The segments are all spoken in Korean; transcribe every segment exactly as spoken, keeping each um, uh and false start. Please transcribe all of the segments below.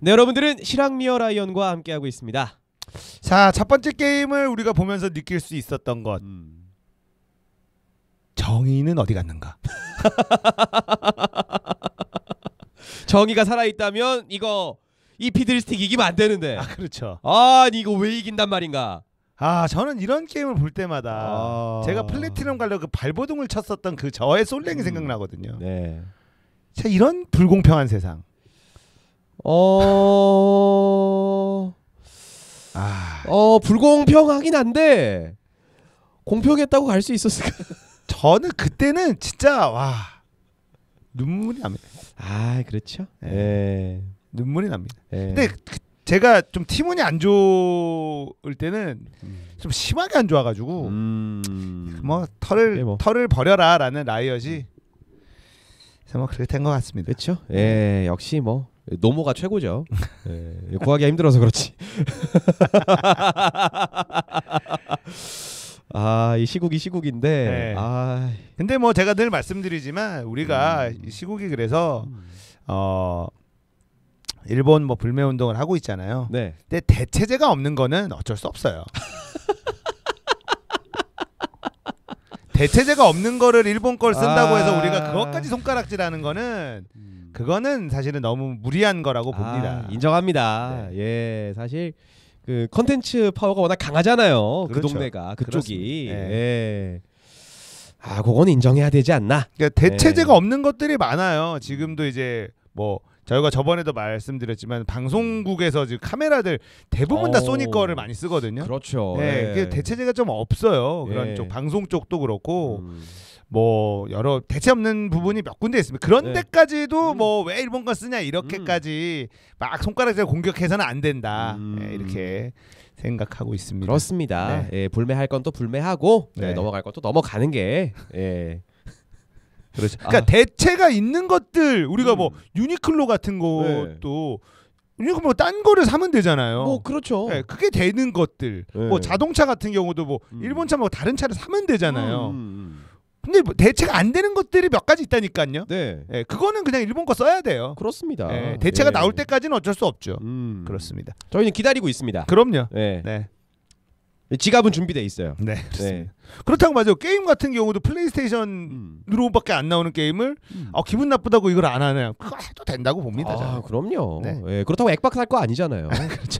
네, 여러분들은 실학리어 라이언과 함께하고 있습니다. 자, 첫 번째 게임을 우리가 보면서 느낄 수 있었던 것. 음. 정의는 어디 갔는가? 정의가 살아있다면 이거 이 피드리스틱 이기면 안 되는데. 아, 그렇죠. 아, 이거 왜 이긴단 말인가? 아, 저는 이런 게임을 볼 때마다 아... 제가 플래티넘 가려고 그 발버둥을 쳤었던 그 저의 솔랭이 음... 생각나거든요. 네. 자, 이런 불공평한 세상. 어... 아... 어, 불공평하긴 한데 공평했다고 갈 수 있었을까? 저는 그때는 진짜 와 눈물이 납니다. 아, 그렇죠. 네. 네. 눈물이 납니다. 네. 근데 그, 제가 좀 티문이 안 좋을 때는 음. 좀 심하게 안 좋아가지고 음. 뭐 털을 뭐. 털을 버려라라는 라이엇이 뭐 그렇게 된 것 같습니다. 그렇죠. 예, 역시 뭐 노모가 최고죠. 예, 구하기가 힘들어서 그렇지. 아, 이 시국이 시국인데. 네. 아, 근데 뭐 제가 늘 말씀드리지만 우리가 음. 이 시국이 그래서 음. 어. 일본 뭐 불매 운동을 하고 있잖아요. 네. 근데 대체제가 없는 거는 어쩔 수 없어요. 대체제가 없는 거를 일본 걸 쓴다고 아... 해서 우리가 그것까지 손가락질하는 거는 음... 그거는 사실은 너무 무리한 거라고 아, 봅니다. 인정합니다. 네. 예, 사실 그 컨텐츠 파워가 워낙 강하잖아요. 그렇죠. 그 동네가 그쪽이. 네. 예. 아, 그건 인정해야 되지 않나? 그러니까 대체제가 네. 없는 것들이 많아요. 지금도 이제 뭐 저희가 저번에도 말씀드렸지만 방송국에서 지금 카메라들 대부분 다 소니 거를 많이 쓰거든요. 그렇죠. 네, 예. 대체제가 좀 없어요. 그런 예. 쪽 방송 쪽도 그렇고 음. 뭐 여러 대체 없는 부분이 몇 군데 있습니다. 그런 네. 데까지도 음. 뭐 왜 일본 거 쓰냐 이렇게까지 음. 막 손가락질 공격해서는 안 된다. 음. 네, 이렇게 생각하고 있습니다. 그렇습니다. 네. 예, 불매할 건 또 불매하고 네. 네, 넘어갈 건 또 넘어가는 게. 예. 그렇죠. 그러니까 아. 대체가 있는 것들 우리가 음. 뭐 유니클로 같은 것도 네. 뭐 딴 거를 사면 되잖아요. 뭐 그렇죠. 네, 그게 되는 것들. 네. 뭐 자동차 같은 경우도 뭐 음. 일본 차 뭐 다른 차를 사면 되잖아요. 음, 음. 근데 뭐 대체가 안 되는 것들이 몇 가지 있다니까요. 네. 네, 그거는 그냥 일본 거 써야 돼요. 그렇습니다. 네, 대체가 예. 나올 때까지는 어쩔 수 없죠. 음. 그렇습니다. 저희는 기다리고 있습니다. 그럼요. 네. 네. 지갑은 준비돼 있어요. 네, 그렇습니다. 네. 그렇다고 맞아요. 게임 같은 경우도 플레이스테이션으로밖에 안 나오는 게임을 음. 어, 기분 나쁘다고 이걸 안 하냐? 그거 해도 된다고 봅니다. 아, 저는. 그럼요. 네. 네, 그렇다고 액박 살 거 아니잖아요. 그렇죠.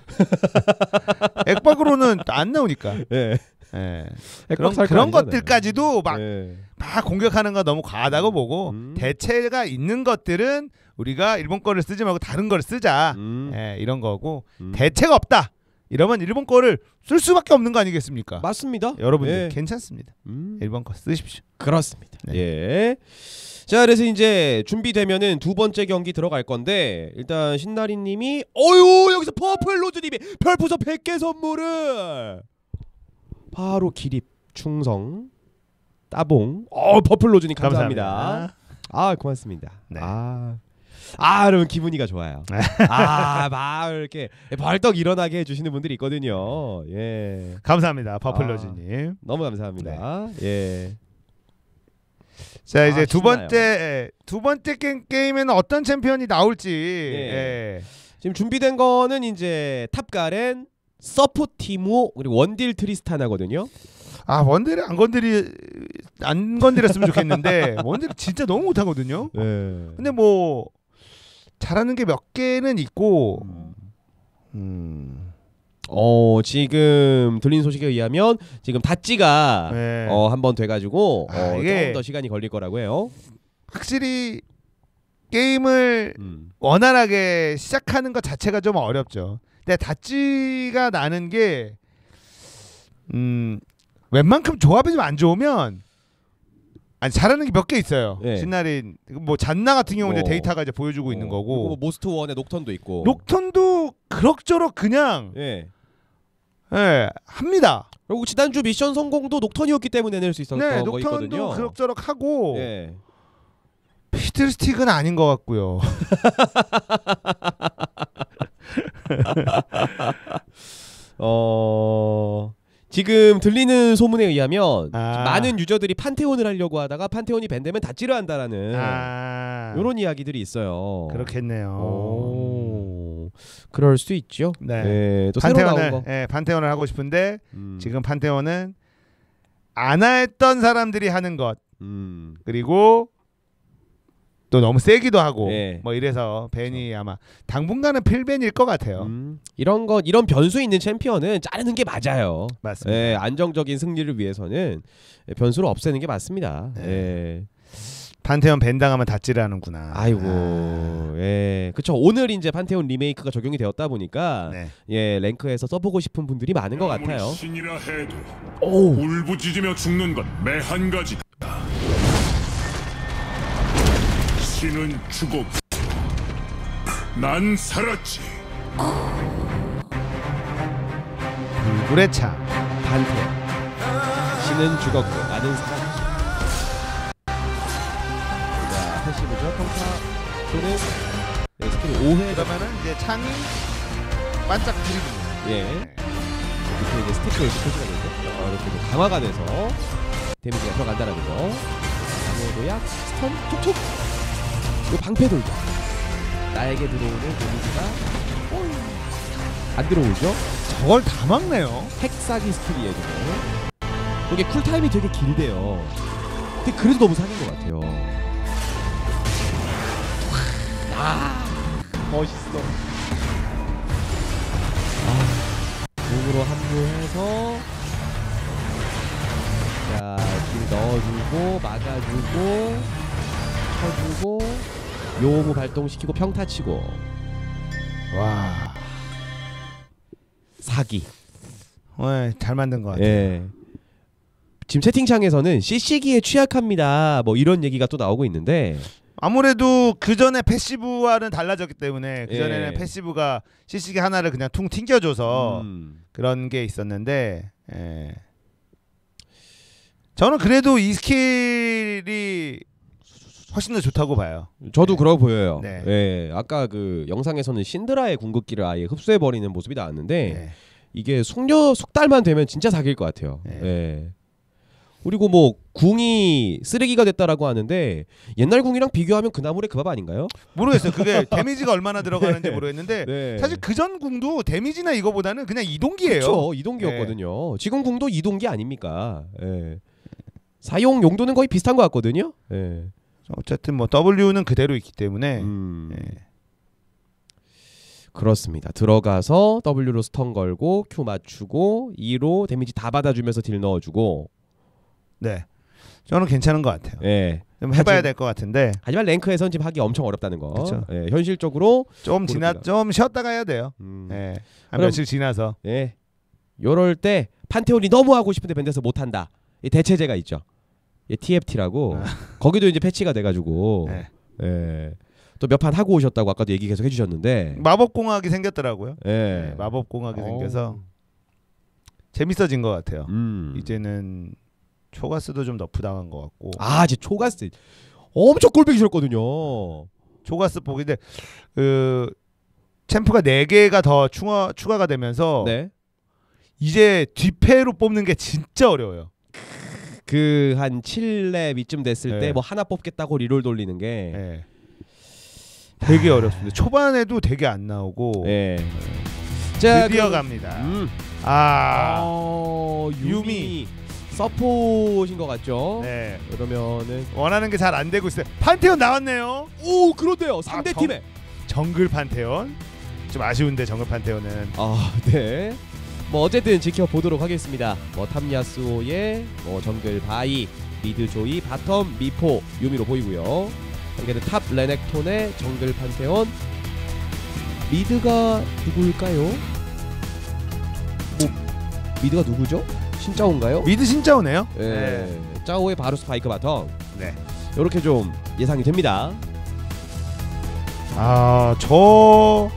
액박으로는 안 나오니까. 네. 네. 그런, 그런 것들까지도 막, 네. 막 공격하는 거 너무 과하다고 보고 음. 대체가 있는 것들은 우리가 일본 거를 쓰지 말고 다른 거를 쓰자. 음. 네, 이런 거고 음. 대체가 없다. 이러면 일본 거를 쓸 수밖에 없는 거 아니겠습니까? 맞습니다. 여러분들 예. 괜찮습니다. 음. 일본 거 쓰십시오. 그렇습니다. 네. 예. 자, 그래서 이제 준비되면은 두 번째 경기 들어갈 건데 일단 신나리님이 어유 여기서 퍼플로즈님이 별풍선 백 개 선물을 바로 기립 충성 따봉. 어, 퍼플로즈님 감사합니다. 감사합니다. 아, 고맙습니다. 네. 아. 아, 여러분 기분이가 좋아요. 아, 막 이렇게 벌떡 일어나게 해주시는 분들이 있거든요. 예, 감사합니다, 퍼플러즈님. 아, 너무 감사합니다. 네. 예. 자, 이제 아, 두 번째 두 번째 게, 게임에는 어떤 챔피언이 나올지. 예. 예. 지금 준비된 거는 이제 탑가렌, 서포티모 그리고 원딜 트리스타나거든요. 아, 원딜을 안 건드리 안 건드렸으면 좋겠는데 원딜 진짜 너무 못하거든요. 예. 근데 뭐 잘하는 게 몇 개는 있고. 음. 어, 지금 들린 소식에 의하면 지금 다찌가 네. 어, 한 번 돼가지고 아, 어, 이게 조금 더 시간이 걸릴 거라고 해요. 확실히 게임을 음. 원활하게 시작하는 것 자체가 좀 어렵죠. 근데 다찌가 나는 게 음, 웬만큼 조합이 좀 안 좋으면 아니 잘하는 게 몇 개 있어요. 네. 신나린 뭐 잔나 같은 경우는 어. 이제 데이터가 이제 보여주고 어. 있는 거고. 뭐 모스트 원의 녹턴도 있고. 녹턴도 그럭저럭 그냥 예. 예, 합니다. 그리고 지난주 미션 성공도 녹턴이었기 때문에 낼 수 있었던 네, 거 있거든요. 녹턴도 그럭저럭 하고. 예. 피들스틱은 아닌 것 같고요. 어. 지금 들리는 소문에 의하면 아. 많은 유저들이 판테온을 하려고 하다가 판테온이 밴되면 다찌를 한다라는 아. 이런 이야기들이 있어요. 그렇겠네요. 오. 그럴 수 있죠. 네. 예, 또 새로 나온 판테온을 거. 예, 판테온을 하고 싶은데 음. 지금 판테온은 안 했던 사람들이 하는 것 음. 그리고 또 너무 세기도 하고 예. 뭐 이래서 벤이 아마 당분간은 필벤일 것 같아요. 음. 이런 거 이런 변수 있는 챔피언은 자르는 게 맞아요. 맞습니다. 예, 안정적인 승리를 위해서는 비변수를 없애는 게 맞습니다. 네. 예. 판테온 벤 당하면 다찌르하는구나. 아이고, 아. 예, 그쵸. 오늘 이제 판테온 리메이크가 적용이 되었다 보니까 네. 예, 랭크에서 써보고 싶은 분들이 많은 것 아무리 같아요. 신이라 해도 오, 울부짖으며 죽는 건 매 한 가지다. 신은 죽었고 난 살았지. 불굴의 차. 판테온. 신은 죽었고 나는 살았지. 자, 패시브죠. 평타 또는 네, 스킬이 오 회. 그러면은 이제 창이 반짝 드리블. 예. 이렇게 이제 스티커 이렇게 표시가 되죠. 어, 이렇게 좀 강화가 돼서 데미지가 들어간다는 거. 강호도약, 스턴, 툭툭. 요 방패 돌죠. 나에게 들어오는 데미지가 올. 안 들어오죠? 저걸 다 막네요. 핵사기 스킬이에요, 지금. 이게 쿨타임이 되게 길대요. 근데 그래도 너무 사는 것 같아요. 아, 멋있어. 아, 몸으로 합류해서 자, 길 넣어주고 막아주고 쳐주고 요무 발동시키고 평타 치고 와. 사기. 네, 잘 만든 것 같아요. 예. 지금 채팅창에서는 씨씨기에 취약합니다. 뭐 이런 얘기가 또 나오고 있는데 아무래도 그 전에 패시브와는 달라졌기 때문에 그 예. 전에는 패시브가 씨씨기 하나를 그냥 퉁 튕겨줘서 음. 그런 게 있었는데 예. 저는 그래도 이 스킬이 훨씬 더 좋다고 봐요. 저도 네. 그러고 보여요. 네. 예. 아까 그 영상에서는 신드라의 궁극기를 아예 흡수해 버리는 모습이 나왔는데 네. 이게 숙녀 숙달만 되면 진짜 사기일 것 같아요. 네. 예. 그리고 뭐 궁이 쓰레기가 됐다라고 하는데 옛날 궁이랑 비교하면 그 나물의 그 밥 아닌가요? 모르겠어요. 그게 데미지가 얼마나 들어가는지 모르겠는데 네. 사실 그 전 궁도 데미지나 이거보다는 그냥 이동기예요. 그렇죠. 이동기였거든요. 지금 궁도 이동기 아닙니까? 예. 사용 용도는 거의 비슷한 것 같거든요. 예. 어쨌든 뭐 W는 그대로 있기 때문에 음. 예. 그렇습니다. 들어가서 W로 스턴 걸고 Q 맞추고 E로 데미지 다 받아주면서 딜 넣어주고. 네, 저는 괜찮은 것 같아요. 예. 좀 해봐야 하지- 될 것 같은데 하지만 랭크에선 지금 하기 엄청 어렵다는 거. 그쵸. 예. 현실적으로 좀 지나 고르기가. 좀 쉬었다가 해야 돼요. 음. 예, 한 그럼- 며칠 지나서 예. 요럴 때 판테온이 너무 하고 싶은데 밴드에서 못 한다. 이 대체제가 있죠. 이 티에프티라고. 거기도 이제 패치가 돼가지고. 네. 예. 또 몇 판 하고 오셨다고 아까도 얘기 계속 해주셨는데. 마법공학이 생겼더라고요. 예. 네, 마법공학이 어. 생겨서 재밌어진 것 같아요. 음. 이제는 초가스도 좀 너프 당한 것 같고 아, 이제 초가스 엄청 꼴보기 싫었거든요. 초가스 보기인데 그 챔프가 네 개가 더 추가 추가가 되면서 네. 이제 뒷패로 뽑는 게 진짜 어려워요. 그 한 칠 렙 이쯤 됐을 네. 때 뭐 하나 뽑겠다고 리롤 돌리는 게. 예. 되게 어렵습니다. 초반에도 되게 안 나오고 예. 자, 드디어 그- 갑니다. 음. 아, 어, 유미. 유미. 서포신 것 같죠? 네. 그러면은 원하는 게 잘 안 되고 있어요. 판테온 나왔네요. 오, 그런데요. 상대 아, 정- 팀에. 정글 판테온. 좀 아쉬운데 정글 판테온은 아, 네. 뭐 어쨌든 지켜보도록 하겠습니다. 뭐 탐야스오의 뭐 정글 바이, 미드 조이, 바텀 미포, 유미로 보이고요. 상대는 탑 레넥톤의 정글 판테온. 미드가 누구일까요? 뭐 미드가 누구죠? 신짜오인가요? 미드 신짜오네요. 예. 짜오의 바로 스파이크 바텀. 네. 이렇게 좀 예상이 됩니다. 아, 저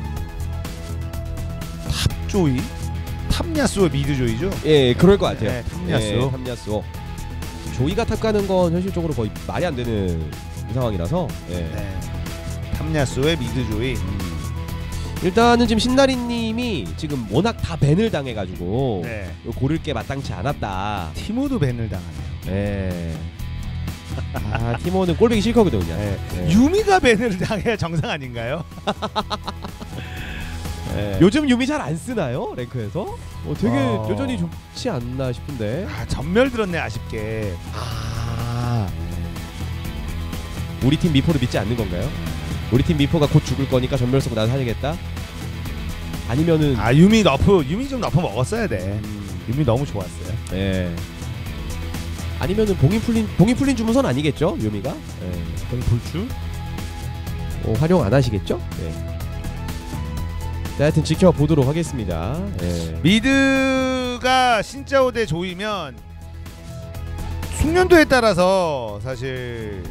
탑조이? 탑야스오 미드 조이죠? 예, 그럴 것 같아요. 네, 탑야스오. 예, 탑야스오. 조이가 탑 가는 건 현실적으로 거의 말이 안 되는 상황이라서. 예. 네. 탑야스오의 미드 조이. 음. 일단은 지금 신나리님이 지금 워낙 다 밴을 당해가지고 네. 고를 게 마땅치 않았다. 티모도 밴을 당하네요. 예. 아, 티모는 꼴보기 싫거든요. 그냥. 네. 예. 유미가 밴을 당해야 정상 아닌가요? 예. 요즘 유미 잘 안 쓰나요? 랭크에서? 어, 되게 어. 여전히 좋지 않나 싶은데. 아 전멸 들었네 아쉽게. 아. 우리 팀 미포를 믿지 않는 건가요? 우리 팀 미포가 곧 죽을 거니까 전멸 쓰고 난 살리겠다? 아니면은 아 유미 너프 유미 좀 너프 먹었어야 돼. 음, 유미 너무 좋았어요. 예. 아니면은 봉인 풀린 봉인 풀린 주문선 아니겠죠? 유미가? 예. 거의 볼주? 어, 활용 안 하시겠죠? 예. 자, 하여튼 지켜보도록 하겠습니다. 예. 미드가 신짜오 대 조이면 숙련도에 따라서 사실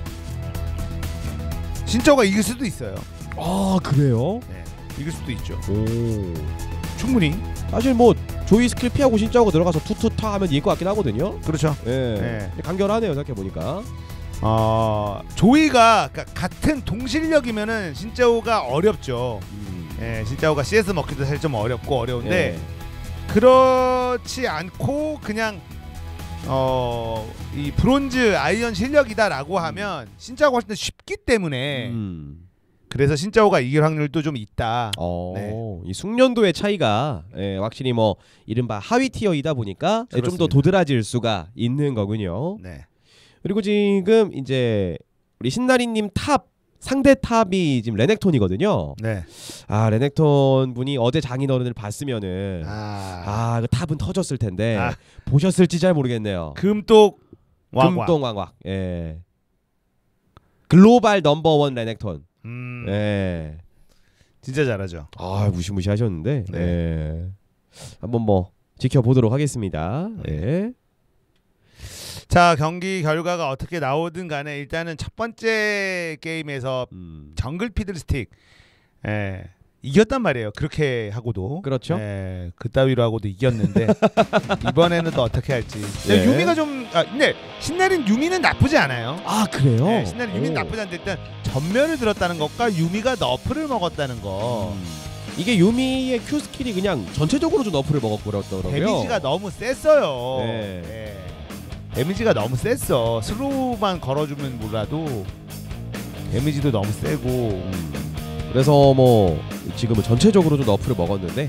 신짜오가 이길 수도 있어요. 아, 그래요? 네, 이길 수도 있죠. 오. 충분히. 사실 뭐 조이 스킬 피하고 신짜오가 들어가서 투투타 하면 이길 것 같긴 하거든요. 그렇죠. 예. 네. 간결하네요, 생각해 보니까. 어, 조이가 그러니까 같은 동실력이면은 신짜오가 어렵죠. 음. 예, 신짜오가 씨에스 먹기도 사실 좀 어렵고 어려운데 예. 그렇지 않고 그냥 어, 이 브론즈 아이언 실력이다라고 하면 신짜오가 훨씬 더 쉽기 때문에 음. 그래서 신짜오가 이길 확률도 좀 있다. 어, 네. 이 숙련도의 차이가 예, 확실히 뭐 이른바 하위 티어이다 보니까 좀 더 그렇습니다. 도드라질 수가 있는 거군요. 네. 그리고 지금 이제 우리 신나리님 탑 상대 탑이 지금 레넥톤이거든요. 네. 아, 레넥톤 분이 어제 장인어른을 봤으면은 아, 아, 그 탑은 터졌을 텐데 아. 보셨을지 잘 모르겠네요. 금똑 왕왕. 금동왕왕. 예. 글로벌 넘버원 레넥톤. 음, 예. 진짜 잘하죠. 아, 무시무시하셨는데. 네. 예. 한번 뭐 지켜보도록 하겠습니다. 예. 자, 경기 결과가 어떻게 나오든 간에 일단은 첫 번째 게임에서 음. 정글 피들스틱 예, 이겼단 말이에요. 그렇게 하고도. 그렇죠. 예, 그따위로 하고도 이겼는데 이번에는 또 어떻게 할지. 네. 유미가 좀 아, 근데 신나린 유미는 나쁘지 않아요. 아, 그래요? 네, 신나린 유미는 오. 나쁘지 않은데 일단 전멸을 들었다는 것과 유미가 너프를 먹었다는 거. 음. 이게 유미의 Q 스킬이 그냥 전체적으로 좀 너프를 먹었더라고요. 데미지가 너무 셌어요. 네. 예. 데미지가 너무 셌어. 슬로우만 걸어주면 몰라도 데미지도 너무 세고. 음. 그래서 뭐 지금은 전체적으로 좀 너프를 먹었는데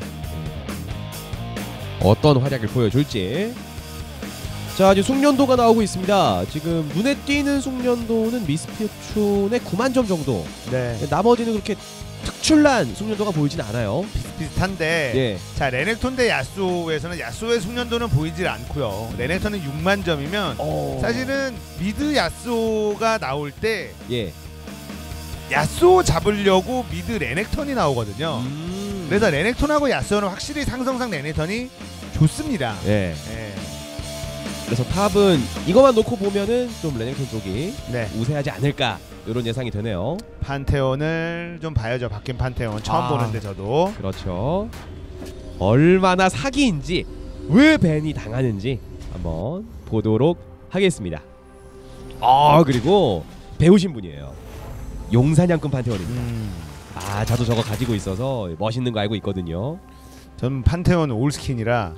어떤 활약을 보여줄지. 자, 이제 숙련도가 나오고 있습니다. 지금 눈에 띄는 숙련도는 미스피춘의 구만 점 정도. 네. 나머지는 그렇게 특출난 숙련도가 보이진 않아요. 비슷한데 예. 자, 레넥톤 대 야쏘에서는 야쏘의 숙련도는 보이질 않고요. 레넥톤은 육만 점이면 어... 사실은 미드 야쏘가 나올 때 예. 야쏘 잡으려고 미드 레넥톤이 나오거든요. 음... 그래서 레넥톤하고 야쏘는 확실히 상성상 레넥톤이 좋습니다. 예. 예. 그래서 탑은 이것만 놓고 보면은 좀 레넥톤 쪽이 네. 우세하지 않을까 이런 예상이 되네요. 판테온을 좀 봐야죠. 바뀐 판테온 처음 아. 보는데 저도. 그렇죠. 얼마나 사기인지 왜 밴이 당하는지 한번 보도록 하겠습니다. 아, 그리고 배우신 분이에요. 용사냥꾼 판테온입니다. 음. 아, 저도 저거 가지고 있어서 멋있는 거 알고 있거든요. 전 판테온 올스킨이라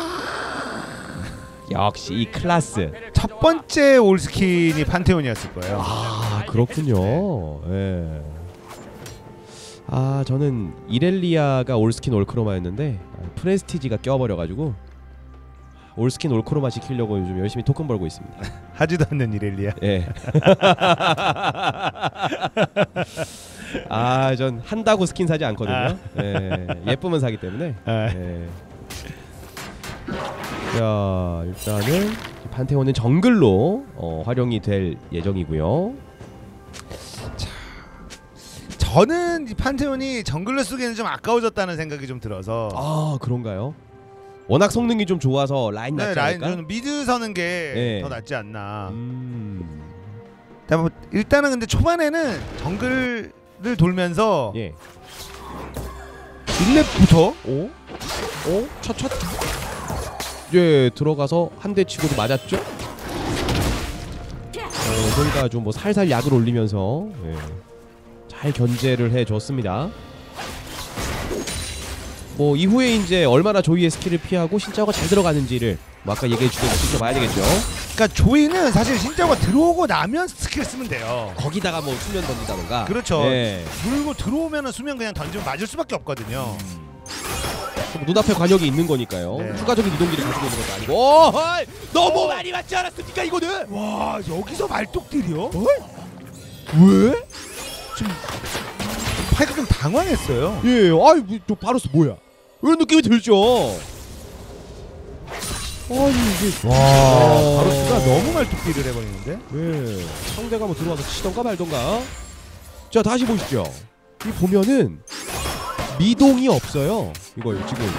역시 이 클래스. 첫 번째 올스킨이 판테온이었을 거예요. 아, 그렇군요. 예. 아, 저는 이렐리아가 올스킨 올크로마였는데 프레스티지가 껴버려가지고 올스킨 올크로마 지키려고 요즘 열심히 토큰 벌고 있습니다. 하지도 않는 이렐리아. 예. 아, 전 한다고 스킨 사지 않거든요. 아. 예. 예쁘면 사기 때문에. 아. 예. 자, 일단은 판테온은 정글로 어, 활용이 될 예정이고요. 저는 이 판테온이 정글로 쓰기에는 좀 아까워졌다는 생각이 좀 들어서. 아, 그런가요? 워낙 성능이 좀 좋아서 라인 네, 낫지 라인 않을까? 저는 미드 서는 게 더 네. 낫지 않나. 음... 자, 뭐 일단은 근데 초반에는 정글을 돌면서 예. 일 렙부터 오? 오? 첫, 첫. 예, 들어가서 한 대 치고도 맞았죠? 어, 저희가 좀 뭐 살살 약을 올리면서 예. 잘 견제를 해줬습니다. 뭐 이후에 이제 얼마나 조이의 스킬을 피하고 신짜오가 잘 들어가는지를 뭐 아까 얘기해 주신 거 지켜봐야 되겠죠. 그러니까 조이는 사실 신짜오가 들어오고 나면 스킬 쓰면 돼요. 거기다가 뭐 수면 던진다던가. 그렇죠. 네. 물고 들어오면은 수면 그냥 던지면 맞을 수밖에 없거든요. 음. 눈앞에 관역이 있는 거니까요. 네. 추가적인 이동기를 가지고 있는 것도 아니고. 오, 헐! 너무 오. 많이 맞지 않았습니까 이거는? 와 여기서 말뚝딜이요? 왜? 지금 파이가 좀 당황했어요. 예, 아이 저 바로스 뭐야? 이런 느낌이 들죠. 아니 이게 와 어. 바로스가 너무 말뚝딜을 해버리는데? 네, 상대가 뭐 들어와서 치던가 말던가. 자 다시 보시죠. 이 보면은 미동이 없어요. 이거 지금.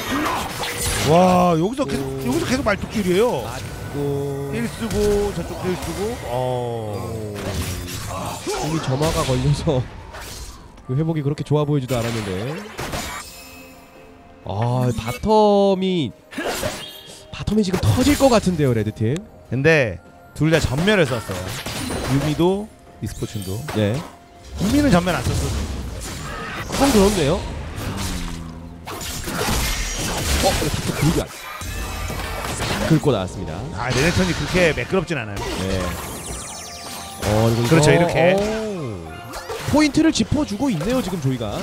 와 여기서 계속 오. 여기서 계속 말뚝딜이에요. 맞고. 일 쓰고 저쪽 일 쓰고. 어. 이미 점화가 걸려서 그 회복이 그렇게 좋아 보이지도 않았는데. 아 바텀이 바텀이 지금 터질 것 같은데요 레드팀. 근데 둘 다 전멸을 썼어요. 유미도 이스포츠도. 네. 유미는 전멸 안 썼어. 그건 그렇네요. 어, 바텀 불변. 긁고 나왔습니다. 아 레넥톤이 그렇게 매끄럽진 않아요. 네. 어, 그리고 그렇죠, 이거, 이렇게. 오. 포인트를 짚어주고 있네요 지금 조이가.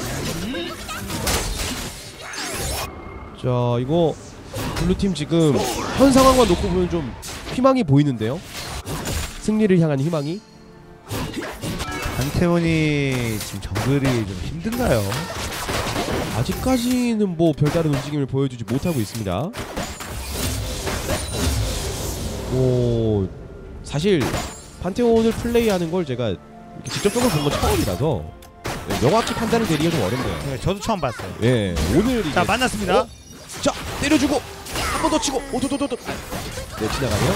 자 이거 블루팀 지금 현 상황만 놓고 보면 좀 희망이 보이는데요. 승리를 향한 희망이. 한태원이 지금 정글이 좀 힘든가요? 아직까지는 뭐 별다른 움직임을 보여주지 못하고 있습니다. 오, 사실 판테온을 플레이하는 걸 제가 이렇게 직접적으로 본 건 처음이라서 네, 명확히 판단을 내리기가 좀 어렵네요. 네, 저도 처음 봤어요. 예, 오늘 이제 자 만났습니다. 어? 자 때려주고 한 번 더 치고 오도도도도. 네 지나가네요.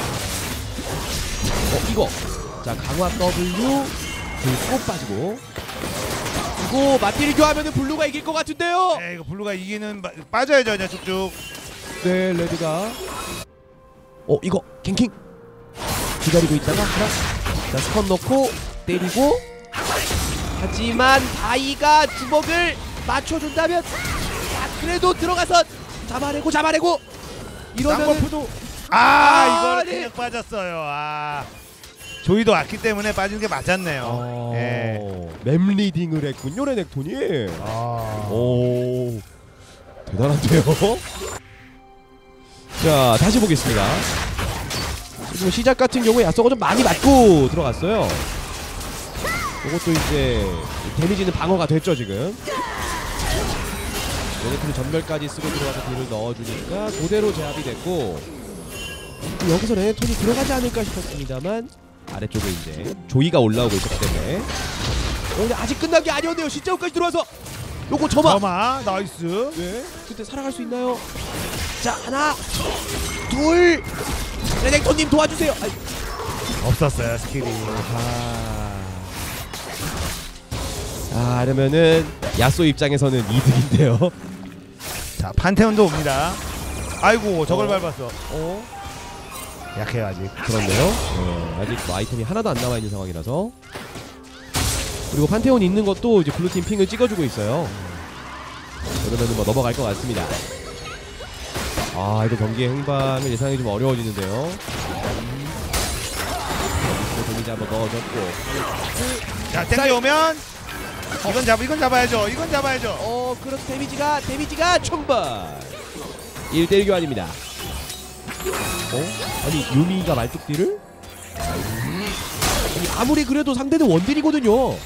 어 이거 자 강화 W 긁고 빠지고 그리고 맞디를 교하면은 블루가 이길 것 같은데요. 네, 이거 블루가 이기는 바, 빠져야죠 그냥 쭉쭉. 네 레드가 어 이거 갱킹 기다리고 있다가 하나 자 스펀 넣고 때리고 하지만 바이가 주먹을 맞춰준다면 아, 그래도 들어가서 잡아내고 잡아내고 이러면은 쌍꺼풀도 아, 아, 이거는 네. 그냥 빠졌어요. 아 조이도 왔기 때문에 빠지는 게 맞았네요. 어... 예. 맵 리딩을 했군요 레넥톤이. 아. 오 대단한데요. 자 다시 보겠습니다. 지금 시작 같은 경우에 야쏘가 좀 많이 맞고 들어갔어요. 이것도 이제 데미지는 방어가 됐죠 지금. 레넥톤이 전멸까지 쓰고 들어가서 딜을 넣어주니까 그대로 제압이 됐고 여기서 레넥톤이 들어가지 않을까 싶었습니다만 아래쪽에 이제 조이가 올라오고 있었기 때문에. 어, 근데 아직 끝난 게 아니었네요. 신짜오까지 들어와서 요거 점화. 점화 나이스. 네. 그때 살아갈 수 있나요? 자 하나 둘 레넥톤님 도와주세요. 아이. 없었어요 스킬이. 아, 아 이러면은 야쏘 입장에서는 이득인데요. 자 판테온도 옵니다. 아이고 저걸 어. 밟았어. 어? 약해요 아직. 그렇네요. 네, 아직 뭐 아이템이 하나도 안 남아 있는 상황이라서. 그리고 판테온 있는 것도 이제 블루팀 핑을 찍어주고 있어요. 그러면은 뭐 넘어갈 것 같습니다. 아 이거 경기의 행방을 예상이 좀 어려워지는데요. 데미지 한번 넣어줬고. 자 땡겨오면 이건 잡 이건 잡아야죠. 이건 잡아야죠. 어 그렇죠. 데미지가 데미지가 충분. 일 대 일 교환입니다. 어? 아니 유미가 말뚝딜을? 아니 아무리 그래도 상대는 원딜이거든요.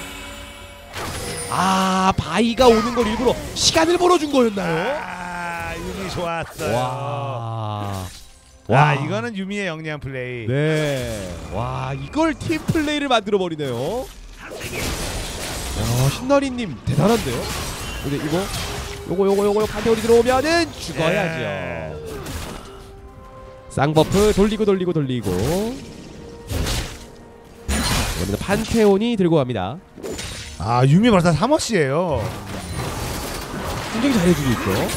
아 바이가 오는 걸 일부러 시간을 벌어준 거였나요? 아 유미 좋았어요. 와. 와 이거는 유미의 영리한 플레이. 네. 와 이걸 팀 플레이를 만들어 버리네요. 야 신나리님 대단한데요. 근데 이거 요거 요거 요거 판테온이 들어오면은 죽어야죠. 예. 쌍버프 돌리고 돌리고 돌리고. 그러면 판테온이 들고 갑니다. 아 유미 벌써 삼 워시예요. 굉장히 잘해주고 있죠.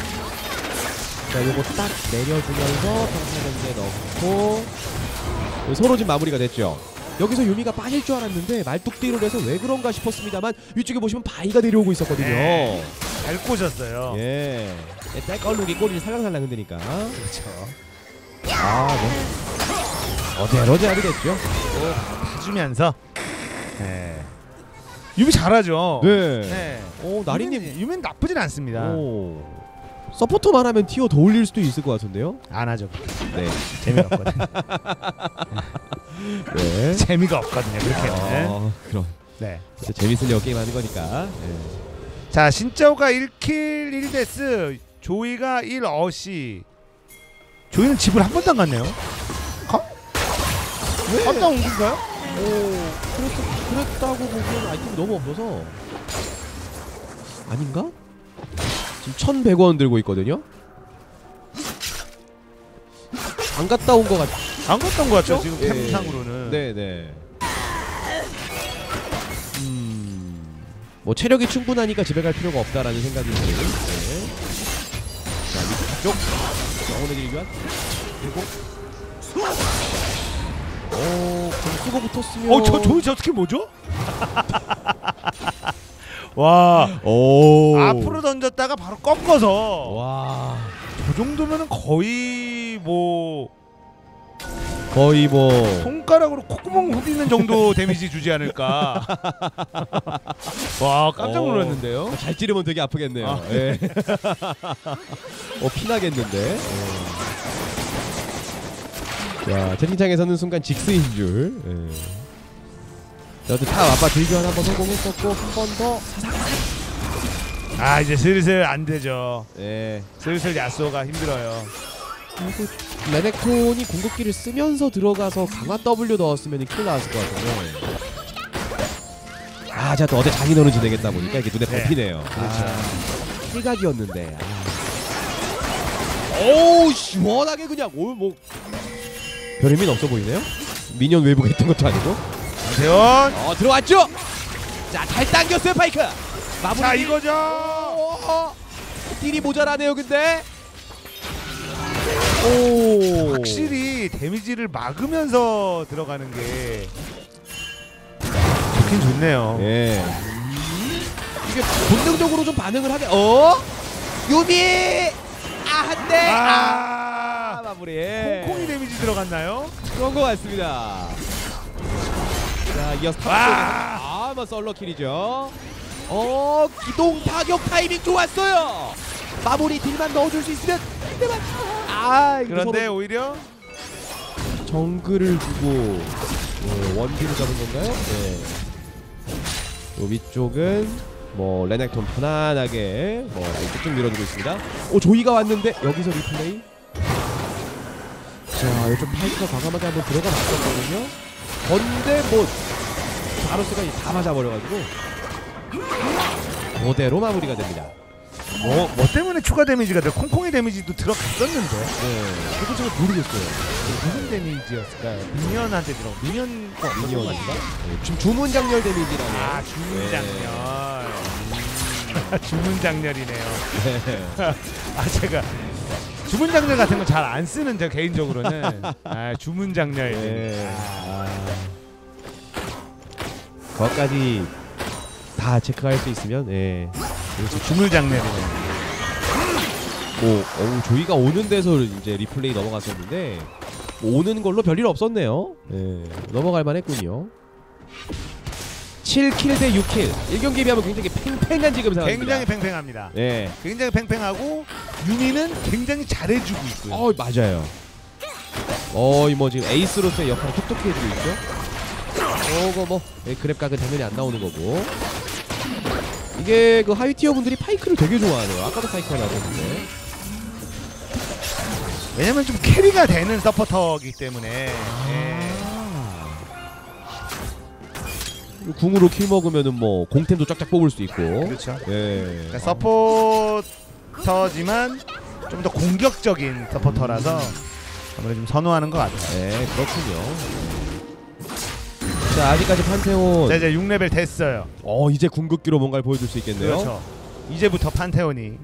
자 요거 딱 내려주면서 평타전제 넣고 서로 지금 마무리가 됐죠. 여기서 유미가 빠질 줄 알았는데 말뚝 뒤로 해서 왜 그런가 싶었습니다만 위쪽에 보시면 바이가 내려오고 있었거든요. 네. 잘 꼬셨어요. 예. 짤걸룩이 꼬리를 살랑살랑 흔드니까. 그렇죠. 아, 네. 어제로 제압이 됐죠. 봐주면서. 네. 유미 잘하죠. 네. 네. 오, 나리님. 유미는, 유미는 나쁘진 않습니다. 오. 서포터만 하면 티어 더 올릴 수도 있을 것 같은데요. 안 하죠. 네. 재미가 없거든요. 네. 재미가 없거든요. 그렇게는. 어, 그럼. 네. 진짜 재밌으려고 게임하는 거니까. 네. 자, 신짜오가 일 킬 일 데스, 조이가 일 어시. 조이는 집을 한 번도 안 갔네요. 가? 왜? 갔다 온 건가요? 오, 그랬, 그랬다고 보기에는 아이템이 너무 없어서. 아닌가? 지금 천백 원 들고 있거든요. 안 갔다 온 것 같. 안 갔다 온 것 같죠? 그렇죠? 지금 예. 템상으로는. 네네. 음, 뭐 체력이 충분하니까 집에 갈 필요가 없다라는 생각이 드는. 네. 자, 밑 쪽. 영혼의 길교환. 그리고. 오, 공 쓰고 붙었으면. 어, 저 조이 저 스킬 뭐죠? 와. 오. 앞으로 던졌다가 바로 꺾어서. 와. 저 정도면은 거의 뭐 거의 뭐. 손가락으로 콧구멍 후비는 정도 데미지 주지 않을까. 와, 깜짝 놀랐는데요. 어, 잘 찌르면 되게 아프겠네요. 아. 예. 어, 피나겠는데. 야, 채팅창에서는 순간 직스인 줄. 예. 자, 어쨌든 탑 아빠 들교환 한번 성공했었고 한 번 더. 아, 이제 슬슬 안 되죠. 예. 슬슬 야쏘가 힘들어요. 그리고 레넥톤이 궁극기를 쓰면서 들어가서 강화 W 넣었으면 킬 나왔을 것 같은데. 아, 제가 또 어제 장인어른 진행했다 보니까 이게 눈에 네. 밟히네요. 그렇죠. 아, 킬각이었는데. 아. 오우, 시원하게 그냥 오, 뭐 별 의미는 없어 보이네요. 미니언 웨이브가 있던 것도 아니고. 대원. 어, 들어왔죠. 자, 잘 당겼어요 파이크. 마무리. 자, 이거죠. 오, 딜이 모자라네요 근데. 오, 확실히 데미지를 막으면서 들어가는 게 좋긴 좋네요. 예. 이게 본능적으로 좀 반응을 하게. 어? 유미. 아, 한 대. 아, 아, 마무리. 콩콩이 데미지 들어갔나요? 그런 것 같습니다. 자, 이어서 탑. 와. 아, 뭐 솔로 킬이죠. 어, 기동 타격 타이밍 좋았어요. 마무리 딜만 넣어줄 수 있으면 근데만. 아, 이거 그런데 서로 오히려 정글을 주고 어, 원딜을 잡은 건가요? 네. 또 위쪽은 뭐 레넥톤 편안하게 뭐 쭉쭉 밀어주고 있습니다. 오, 조이가 왔는데 여기서 리플레이. 자, 요즘 파이크가 과감하게 한번 들어가 봤었거든요. 건데 뭐 바로스가 다 맞아버려가지고 그대로 마무리가 됩니다. 뭐, 뭐 때문에 추가 데미지가 돼? 콩콩이 데미지도 들어갔었는데. 네, 그거 제가 모르겠어요. 무슨 데미지였을까요? 미니언한테 들어. 미니언 거 미니언인가? 미니언인가? 네, 지금 주문 장렬 데미지라네요. 아, 주문 네. 장렬. 음. 주문 장렬이네요. 네. 아, 제가 주문 장렬 같은 건 잘 안 쓰는 저 개인적으로는. 아, 주문 장렬. 네. 아. 그것까지 다 체크할 수 있으면, 예. 그렇죠. 주문 장렬이네요. 뭐, 어, 조이가 오는 데서 이제 리플레이 넘어갔었는데 뭐 오는 걸로 별일 없었네요. 예, 넘어갈 만했군요. 칠 킬 대 육 킬. 일 경기에 비하면 굉장히 팽팽한 지금 상황입니다. 굉장히 팽팽합니다. 예. 굉장히 팽팽하고 유미는 굉장히 잘해주고 있고요. 어, 맞아요. 어, 이 뭐 지금 에이스로서의 역할을 톡톡히 해주고 있죠. 어거 뭐 예, 그랩각은 당연히 안 나오는 거고. 이게 그 하위 티어 분들이 파이크를 되게 좋아하네요. 아까도 파이크가 나왔는데. 왜냐면 좀 캐리가 되는 서포터이기 때문에. 예. 궁으로 킬 먹으면은 뭐 공템도 쫙쫙 뽑을 수 있고. 그렇죠. 예. 그러니까 서포터지만 좀 더 공격적인 서포터라서 아무래도 좀 선호하는 것 같아요. 네, 그렇군요. 자, 아직까지 판테온. 자, 이제 육 레벨 됐어요. 어, 이제 궁극기로 뭔가를 보여줄 수 있겠네요. 그렇죠. 이제부터 판테온이.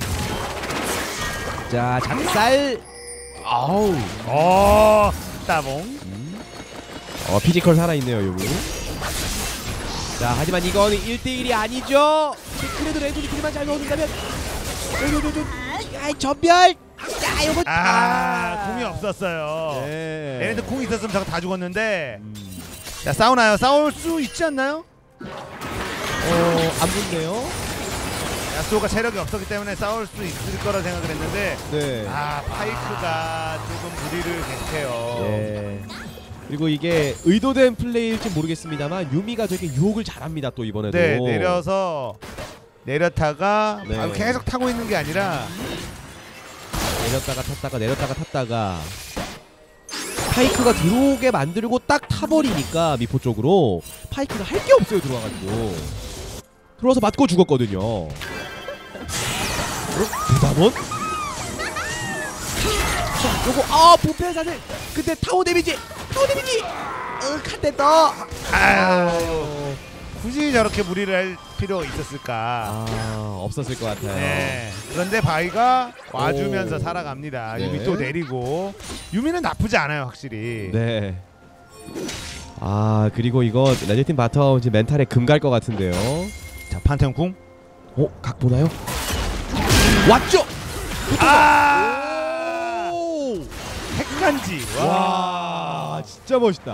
자, 작살. 아우. 어, 따봉. 음. 어, 피지컬 살아있네요, 여기. 자 하지만 이건 일 대 일이 아니죠. 그래도 레드니 그만 잘 넣어준다면 아이 전멸. 야 이거 아 궁이 없었어요. 네. 얘네들 궁이 있었으면 저거 다 죽었는데. 음. 자 싸우나요? 싸울 수 있지 않나요? 어안 붙네요. 야스오가 체력이 없었기 때문에 싸울 수 있을 거라 생각을 했는데 네. 아 파이크가 조금 무리를 계속해요. 예. 그리고 이게 의도된 플레이일지 모르겠습니다만 유미가 되게 유혹을 잘합니다 또 이번에도. 네 내려서 내렸다가 네. 아, 계속 타고 있는 게 아니라 내렸다가 탔다가 내렸다가 탔다가 파이크가 들어오게 만들고 딱 타버리니까 미포 쪽으로 파이크가 할 게 없어요. 들어와가지고 들어와서 맞고 죽었거든요. 어? 대단원? 자 요거 아 부패 사슬 근데 타워 데미지 타워 데미지 으한대 더. 아유 굳이 저렇게 무리를 할 필요 있었을까? 아 없었을 것 같아요. 네. 그런데 바이가 와주면서 오. 살아갑니다. 네. 유미 또 내리고 유미는 나쁘지 않아요 확실히. 네. 아 그리고 이거 레드팀 바텀 지금 멘탈에 금 갈 것 같은데요. 자 판테온 궁. 어? 각 보나요? 왔죠? 아 오! 핵간지. 와, 와 진짜 멋있다.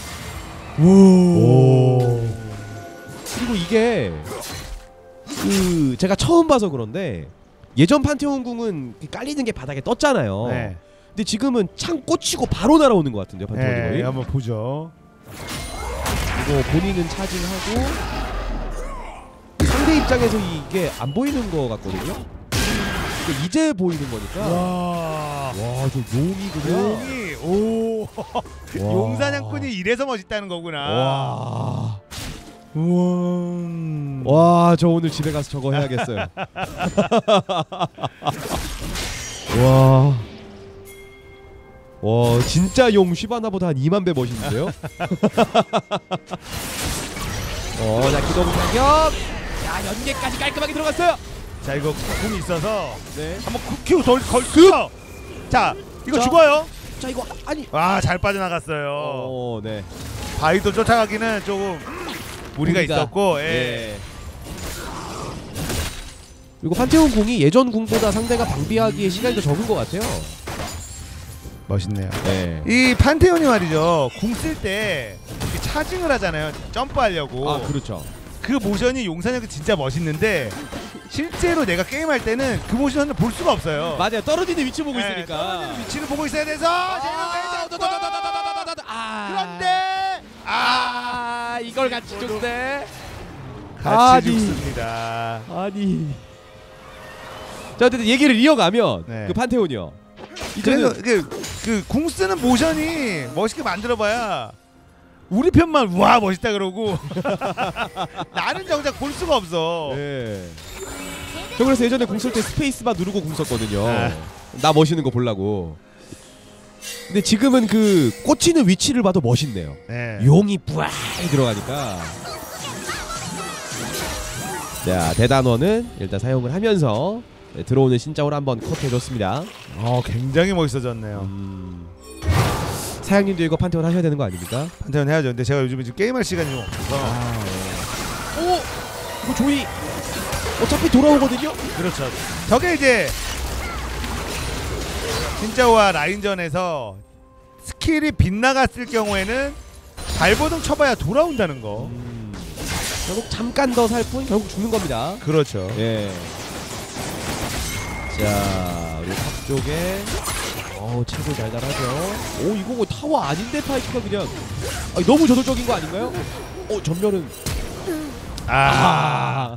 오. 그리고 이게 그 제가 처음 봐서 그런데 예전 판테온 궁은 깔리는 게 바닥에 떴잖아요. 네. 근데 지금은 창 꽂히고 바로 날아오는 것 같은데요, 판테온이 네, 거의. 한번 보죠. 이거 본인은 차징하고 상대 입장에서 이게 안 보이는 거 같거든요. 그러니까 이제 보이는 거니까. 와. 와, 저 용이 그냥. 용이 오. 용사냥꾼이 이래서 멋있다는 거구나. 와. 우와. 와, 저 오늘 집에 가서 저거 해야겠어요. 와. 와, 진짜 용 쉬바나보다 한 이만 배 멋있는데요? 어, 자, 기동 공격. 야, 연계까지 깔끔하게 들어갔어요. 자 이거 궁이 있어서 네. 한번 큐 덜 걸죠. 자 이거 자. 죽어요. 자, 이거 아니. 와 잘 빠져나갔어요. 어, 네. 바위도 쫓아가기는 조금 무리가 무리가. 있었고. 예. 예. 그리고 판테온 궁이 예전 궁보다 상대가 방비하기에 시간이 더 적은 것 같아요. 멋있네요. 네. 이 판테온이 말이죠. 궁 쓸 때 차징을 하잖아요. 점프하려고. 아, 그렇죠. 그 모션이 용사냥이 진짜 멋있는데 실제로 내가 게임할 때는 그 모션을 볼 수가 없어요. 맞아요. 떨어지는 위치 보고 네, 있으니까. 떨어지는 위치를 보고 있어야 돼서 아, 아, 그런데 아, 이걸 같이 죽네. 같이 아니. 죽습니다. 아니. 자, 어쨌든 얘기를 이어가면 네. 그 판테온이요. 그래서 이제는 그궁 쓰는 모션이 멋있게 만들어봐야 우리 편만 우와 멋있다 그러고 나는 정작 볼 수가 없어. 네. 저 그래서 예전에 궁 쓸 때 스페이스바 누르고 궁 썼거든요. 아. 나 멋있는 거 보려고. 근데 지금은 그 꽂히는 위치를 봐도 멋있네요. 네. 용이 뿌아이 들어가니까. 자, 대단원은 일단 사용을 하면서 네, 들어오는 신짜오를 한번 컷해줬습니다. 어 굉장히 멋있어졌네요. 음... 사장님도 이거 판테온 하셔야 되는 거 아닙니까? 판테온 해야죠. 근데 제가 요즘에 지금 게임할 시간이 좀 없어서. 아, 네. 오! 이거 조이 어차피 돌아오거든요? 그렇죠. 저게 이제 신짜오와 라인전에서 스킬이 빗나갔을 경우에는 발버둥 쳐봐야 돌아온다는 거. 음... 결국 잠깐 더 살 뿐 결국 죽는 겁니다. 그렇죠. 예. 자, 우리 탑 쪽에 어 체고 달달하죠. 오, 이거 뭐 타워 아닌데 파이크가 그냥 아니, 너무 저돌적인 거 아닌가요? 어, 전멸은 아, 아,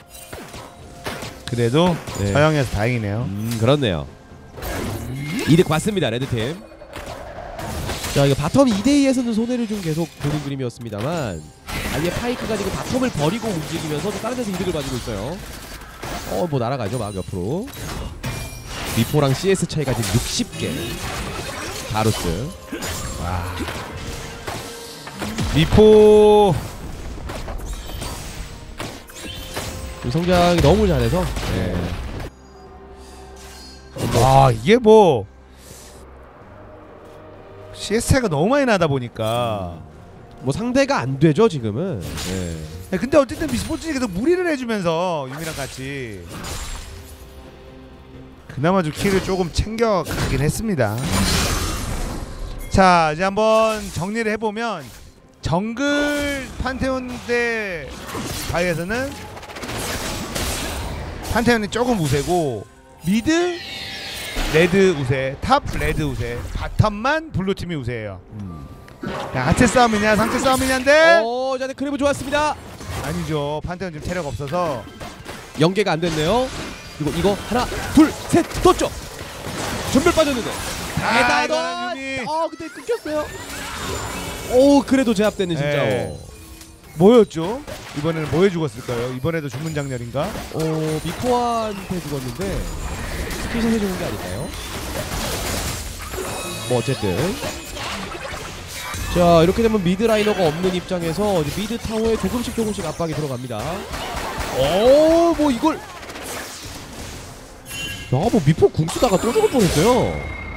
그래도 네. 처형해서 다행이네요. 음, 그렇네요. 이득 봤습니다, 레드팀. 자, 이거 바텀 이 대 이에서는 손해를 좀 계속 보는 그림이었습니다만 아예 파이크가 지금 바텀을 버리고 움직이면서 다른 데서 이득을 가지고 있어요. 어, 뭐 날아가죠, 막 옆으로. 미포랑 씨에스 차이가 지금 육십 개. 바루스. 와. 미포 성장이 너무 잘해서. 네. 아 이게 뭐 씨에스 차이가 너무 많이 나다 보니까 뭐 상대가 안 되죠 지금은. 네. 네, 근데 어쨌든 미스포츠는 계속 무리를 해주면서 유미랑 같이 그나마 좀 킬을 조금 챙겨가긴 했습니다. 자 이제 한번 정리를 해보면 정글 판테온 대 바이에서는 판테온이 조금 우세고 미드 레드 우세, 탑 레드 우세, 바텀만 블루팀이 우세해요. 음. 야, 하체 싸움이냐 상체 싸움이냐인데 오, 자, 크레브 좋았습니다. 아니죠. 판테온 지금 체력 없어서 연계가 안 됐네요. 그리고 이거 하나, 둘, 셋, 떴죠. 전멸 빠졌는데. 아, 대단원. 이거는 유미. 어, 근데 끊겼어요. 오, 그래도 제압되는 진짜. 네. 뭐였죠? 이번에는 뭐에 죽었을까요? 이번에도 죽는 장렬인가? 어, 미포한테 죽었는데 스킬샷에 죽은 게 아닐까요? 뭐 어쨌든. 자, 이렇게 되면 미드 라이너가 없는 입장에서 이제 미드 타워에 조금씩 조금씩 압박이 들어갑니다. 오, 뭐 이걸. 야, 뭐 미포 궁 쓰다가 또 죽을 뻔했어요.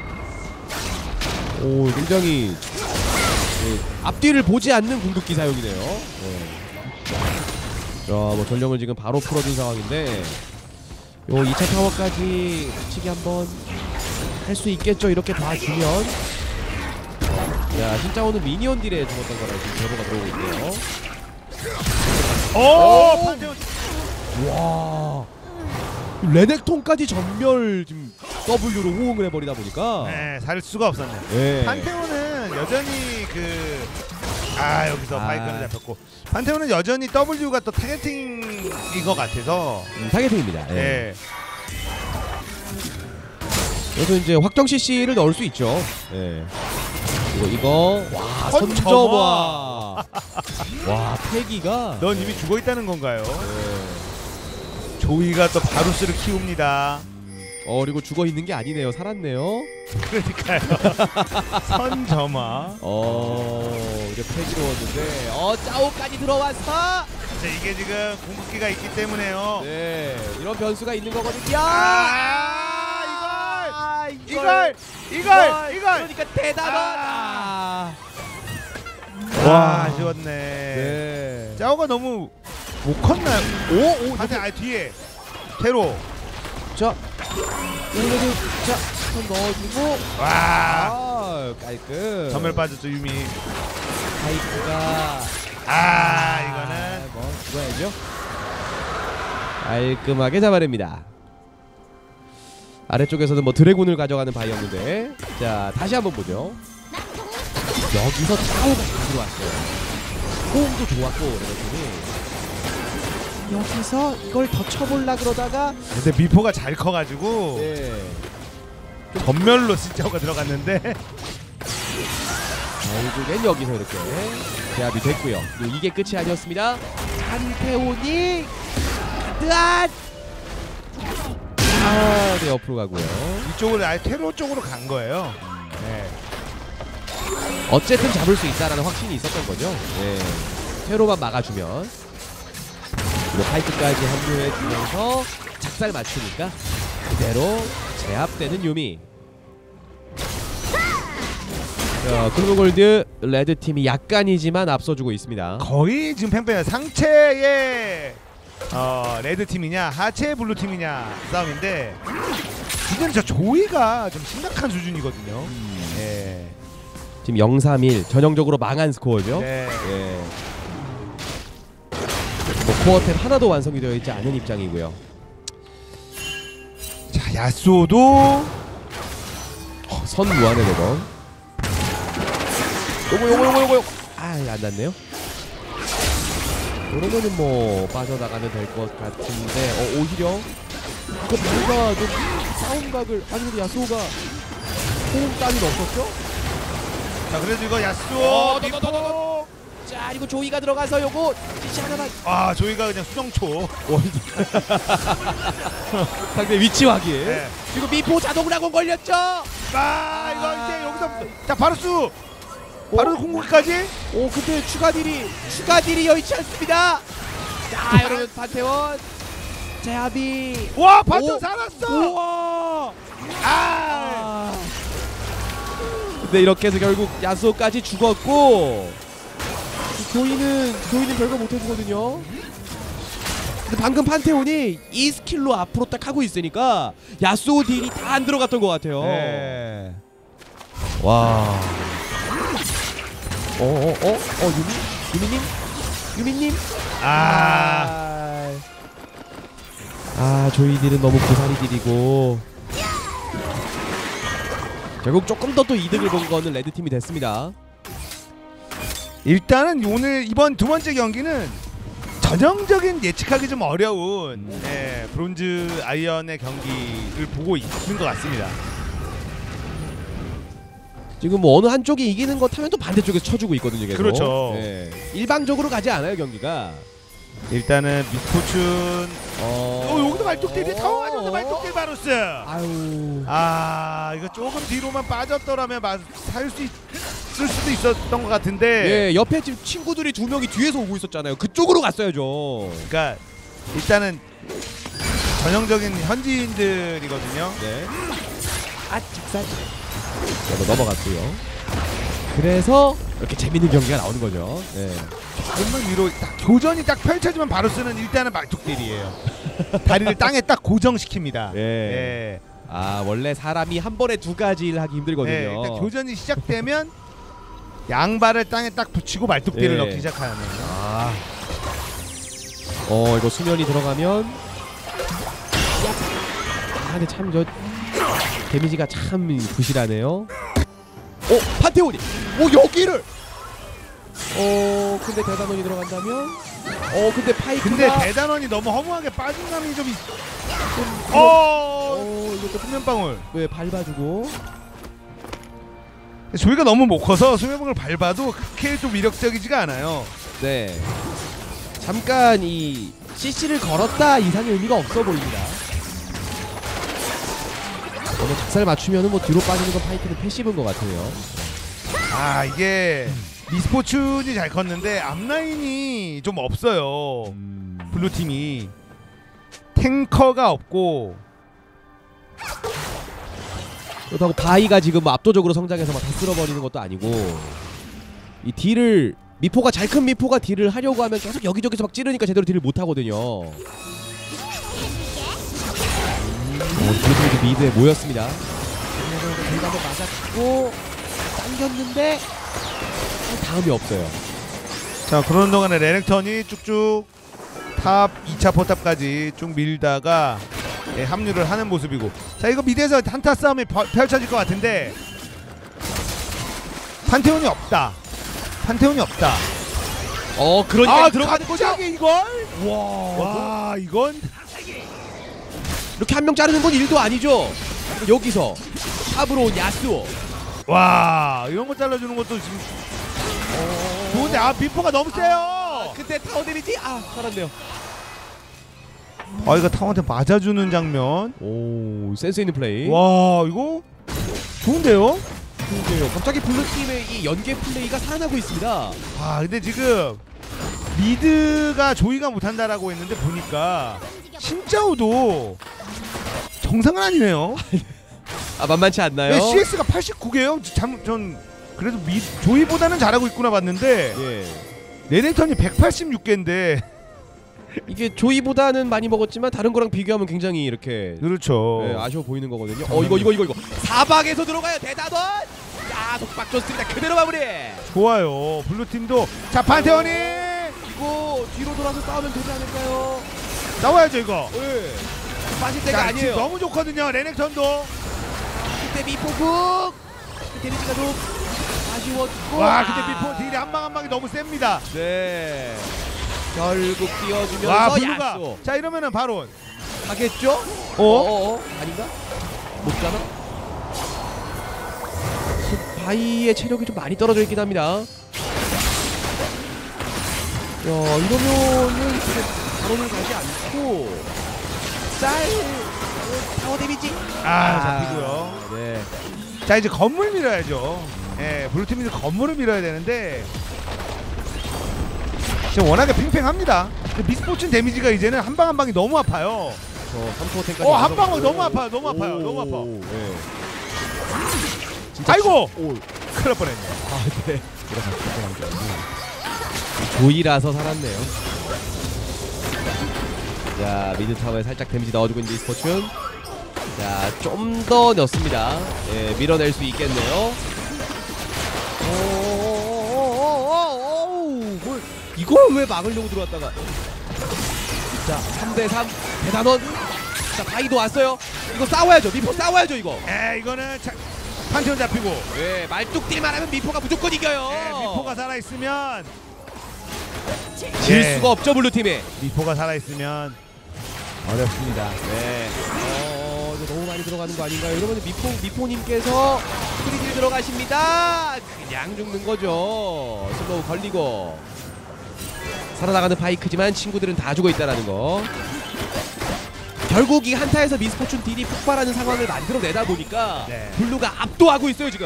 오, 굉장히 예, 앞뒤를 보지 않는 궁극기 사용이네요. 네. 자, 뭐 전령을 지금 바로 풀어준 상황인데 요 이 차 타워까지 붙이기 한번 할 수 있겠죠. 이렇게 봐주면. 야, 진짜 오늘 미니언 딜에 죽었던 거라 지금 제보가 들어오고 있네요. 오, 판테온. 와, 레넥톤까지 전멸 지금 W로 호응을 해버리다 보니까. 네, 살 수가 없었네. 네. 판테온은 여전히 그 아 여기서 아. 바이크는 잡혔고 판테온은 여전히 W가 또 타겟팅인 것 같아서 음, 타겟팅입니다. 예. 네. 그래서 이제 확정 씨씨를 넣을 수 있죠. 예. 그리고 이거 와, 선점화. 선점화. 와, 패기가. 넌 이미 죽어 있다는 건가요? 예. 조이가 또 바루스를 키웁니다. 어, 그리고 죽어 있는 게 아니네요. 살았네요. 그러니까요. 선점화. 어, 이제 패기로웠는데 어, 짜오까지 들어왔어. 자, 이게 지금 궁극기가 있기 때문에요. 네, 이런 변수가 있는 거거든요. 아, 이걸 이걸 이걸 이걸. 그러니까 대단하다. 와, 아쉬웠네. 네. 짜오가 너무 못 컸나요? 오, 오, 한테 아 뒤에 테로. 자, 여기도 자, 손 넣어주고. 와. 아, 깔끔. 전멸 빠졌죠 유미. 파이프가. 아, 이거는 뭐 죽어야죠. 깔끔하게 잡아냅니다. 아래쪽에서는 뭐 드래곤을 가져가는 바이였는데, 자, 다시 한번 보죠. 여기서 짜오가 다 들어왔어요. 호응도 좋았고 레넥톤이. 여기서 이걸 더 쳐볼라 그러다가 근데 미포가 잘 커가지고 네. 전멸로 진짜가 들어갔는데 결국엔 여기서 이렇게 제압이 됐고요. 그리고 이게 끝이 아니었습니다. 판테온이 가드한. 아, 네, 옆으로 가고요. 이쪽으로 아예 테로 쪽으로 간 거예요. 네. 어쨌든 잡을 수 있다라는 확신이 있었던 거죠. 네. 테로만 막아주면. 그리고 파이트까지 합류해주면서 작살 맞추니까 그대로 제압되는 유미. 자, 글로벌골드 레드팀이 약간이지만 앞서주고 있습니다. 거의 지금 팽팽해. 상체의 어, 레드 팀이냐 하체의 블루 팀이냐 싸움인데 지금 저 조이가 좀 심각한 수준이거든요. 음. 네. 지금 영삼일 전형적으로 망한 스코어죠. 네. 예. 뭐 코어템 하나도 완성이 되어 있지 않은 입장이고요. 자, 야스오도 어, 선 무한의 대건. 요거 요거 요거 요거. 아, 안 닿네요. 그러면은 뭐 빠져나가면 될 것 같은데, 어, 오히려 그 뭔가 좀 싸움각을. 아니 근데 야스오가 호응 따위는 없었죠? 자, 그래도 이거 야스오 어, 미포. 더, 더, 더, 더. 자, 그리고 조이가 들어가서 요거 지시 하나만. 아, 조이가 그냥 수정초. 상대 위치 확인. 네. 그리고 미포 자동락원 걸렸죠? 아, 이거 이제 여기서 자, 바루스. 바로 공격까지. 오, 근데 추가 딜이 추가 딜이 여의치 않습니다. 자, 여러분 판테온 제압이. 와, 반전 오. 살았어. 우와. 아. 아. 근데 이렇게 해서 결국 야수오까지 죽었고, 조이는 조이는 별거 못 해주거든요. 근데 방금 판테온이 이 스킬로 앞으로 딱 하고 있으니까 야스오 딜이 다 안 들어갔던 것 같아요. 네. 와. 어어어 어, 어, 어, 유미 유미님 유미님. 아. 아 조이 딜은 너무 고사리 딜이고 결국 조금 더 또 이득을 본 거는 레드 팀이 됐습니다. 일단은 오늘 이번 두 번째 경기는 전형적인 예측하기 좀 어려운 네, 브론즈 아이언의 경기를 보고 있는 것 같습니다. 지금 뭐 어느 한쪽이 이기는 것 하면 또 반대쪽에서 쳐주고 있거든요. 계속. 그렇죠. 네. 일방적으로 가지 않아요 경기가. 일단은 미스포춘 어, 어 여기도 말뚝딜이 타워가면서 말뚝딜 바로스. 아유. 아 이거 조금 뒤로만 빠졌더라면 살 수 있을 수도 있었던 것 같은데. 예, 옆에 지금 친구들이 두 명이 뒤에서 오고 있었잖아요. 그쪽으로 갔어야죠. 그러니까 일단은 전형적인 현지인들이거든요. 네. 아 직살. 네, 넘어갔고요. 그래서 이렇게 재밌는 경기가 나오는 거죠. 네. 정말 위로 딱 교전이 딱 펼쳐지면 바로 쓰는 일단은 말뚝딜이에요. 다리를 땅에 딱 고정시킵니다. 예. 예. 아 원래 사람이 한 번에 두 가지를 하기 힘들거든요. 네, 일단 교전이 시작되면 양발을 땅에 딱 붙이고 말뚝딜을 예. 넣기 시작하는. 아. 어 이거 수면이 들어가면. 아 근데 참 저 데미지가 참 부실하네요. 어 판테온이. 오 여기를. 어 근데 대단원이 들어간다면. 어 근데 파이크가. 근데 대단원이 너무 허무하게 빠진 감이 좀 있. 좀 어. 어 이것도 수면방울. 왜 밟아주고. 조이가 너무 못 커서 수면방울 밟아도 그렇게 좀 위력적이지가 않아요. 네. 잠깐 이 씨씨를 걸었다 이상의 의미가 없어 보입니다. 너무 작살 맞추면은 뭐 뒤로 빠지는 건 파이크는 패시브인 것 같아요. 아 이게 미스포춘이 잘 컸는데 앞라인이 좀 없어요. 음. 블루팀이 탱커가 없고 그렇다고 바이가 지금 뭐 압도적으로 성장해서 막 다 쓸어버리는 것도 아니고 이 딜을 미포가 잘 큰 미포가 딜을 하려고 하면 계속 여기저기서 막 찌르니까 제대로 딜을 못 하거든요. 블루팀이 미드에 모였습니다. 대단을 맞았고 당겼는데 다음이 없어요. 자 그런 동안에 레넥턴이 쭉쭉 탑 이 차 포탑까지 쭉 밀다가 예, 합류를 하는 모습이고 자 이거 미드에서 한타 싸움이 버, 펼쳐질 것 같은데 판테온이 없다. 판테온이 없다. 어 그러니까 아 들어가는 거죠? 갑자기 이걸? 와, 와 이건 이렇게 한 명 자르는 건 일도 아니죠. 여기서 탑으로 온 야스오. 와 이런 거 잘라주는 것도 지금 어... 좋은데 아 비포가 너무 세요. 아, 그때 타워 데미지 아 살았네요. 아 이거 타워한테 맞아주는 장면. 오 센스 있는 플레이. 와 이거 좋은데요? 좋은데요. 갑자기 블루팀의 이 연계 플레이가 살아나고 있습니다. 아 근데 지금 미드가 조이가 못한다라고 했는데 보니까 신짜오도 정상은 아니네요. 아 만만치 않나요? 네, 씨에스가 팔십구 개요. 참, 전 그래도 미, 조이보다는 잘하고 있구나 봤는데 예. 레넥턴이 백팔십육 개인데 이게 조이보다는 많이 먹었지만 다른 거랑 비교하면 굉장히 이렇게 그렇죠. 네, 아쉬워 보이는 거거든요. 어 이거 이거 이거 이거 사방에서 들어가요 대단원. 야 속박 좋습니다. 그대로 마무리. 좋아요. 블루팀도 자 판테온이 이거 뒤로 돌아서 싸우면 되지 않을까요? 나와야죠 이거. 예. 빠질 때가 자, 아니에요. 지금 너무 좋거든요 레넥턴도. 그때 미포국 데미지가 좀 아쉬웠고. 와 근데 비포 딜이 한방 한방이 너무 셉니다. 네. 결국 띄워주면서 와 블루가 야쏘. 자 이러면은 바로 가겠죠? 어? 어어어 아닌가? 못 가나? 그 바이의 체력이 좀 많이 떨어져 있긴 합니다. 야 이러면은 이제 바론을 가지 않고 쌀 타워 데미지 아 잡히고요. 네. 자 이제 건물 밀어야죠. 예, 블루팀이 건물을 밀어야 되는데 지금 워낙에 팽팽합니다. 미스포춘 데미지가 이제는 한 방 한 방이 너무 아파요. 저 삼 포 탱까지 어, 한 방은 너무 아파요. 너무 아파요. 너무 아파. 네. 아이고! 오. 큰일 날 뻔했네. 아, 네. 들어갔죠. 조이라서 살았네요. 자, 미드 타워에 살짝 데미지 넣어주고 있는 미스포춘. 자, 좀 더 넣습니다. 예, 밀어낼 수 있겠네요. 오오오오오오오, 뭘 이걸 왜 막으려고 들어왔다가. 자, 삼 대 삼 대단원. 자, 바이도 왔어요. 이거 싸워야죠. 미포 싸워야죠 이거. 에 이거는 자, 판테온 잡히고. 예, 말뚝딜만 하면 미포가 무조건 이겨요. 예, 미포가 살아 있으면 질 예. 수가 없죠 블루팀이. 미포가 살아 있으면 어렵습니다. 네. 어, 이거 너무 많이 들어가는 거 아닌가요? 이러면 미포 미포님께서 프리딜 들어가십니다. 그냥 죽는 거죠. 슬로우 걸리고 살아나가는 바이크지만 친구들은 다 죽어 있다라는 거. 결국 이 한타에서 미스포춘 딜이 폭발하는 상황을 만들어내다 보니까 네. 블루가 압도하고 있어요 지금.